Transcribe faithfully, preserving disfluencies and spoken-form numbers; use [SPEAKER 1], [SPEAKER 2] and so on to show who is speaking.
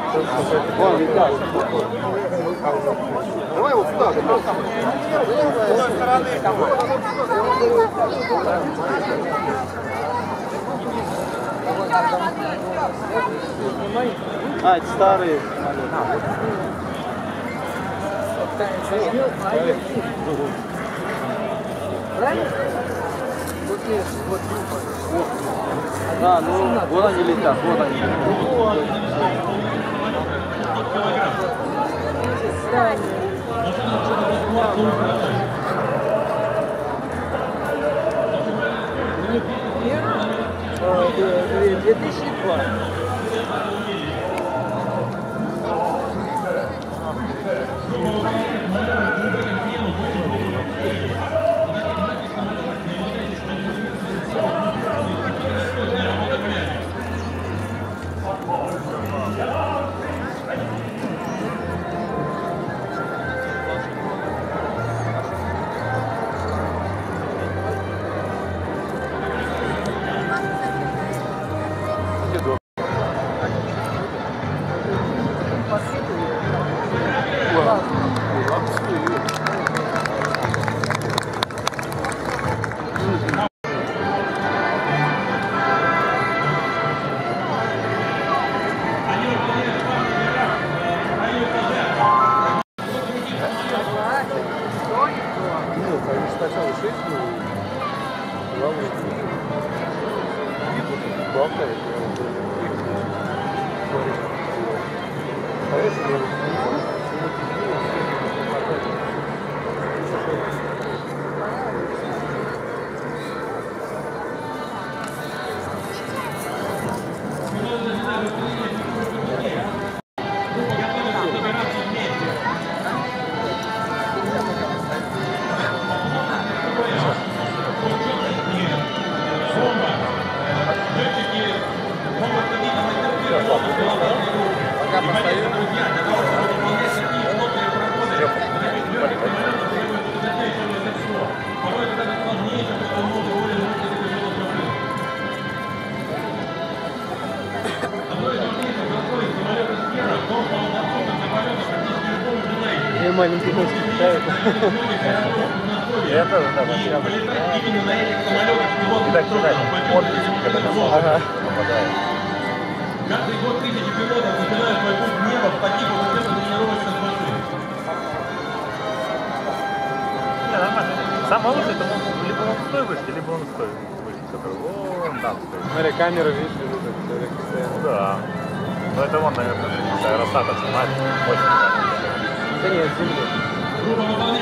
[SPEAKER 1] Вон, летят. Давай вот сюда. С той стороны. А, это старые. Да, ну вот они летят, вот они.
[SPEAKER 2] две тысячи два.
[SPEAKER 1] Маленький кончик ставит.
[SPEAKER 3] Я тоже, да, я бы. И так кидать. Вот, когда на ага. Попадает.
[SPEAKER 4] Каждый год тысячи пилотов начинают свой путь в небо в таких вот тренировочных машинах.
[SPEAKER 3] Не, нормально. Самое лучшее, это либо он стой вышки, либо он стой вышки, который вон там стоит.
[SPEAKER 1] Смотри, камеры, видишь, идут.
[SPEAKER 3] Да. Но это вон, наверное, аэростата снимать. Очень.
[SPEAKER 1] Да нет, земли.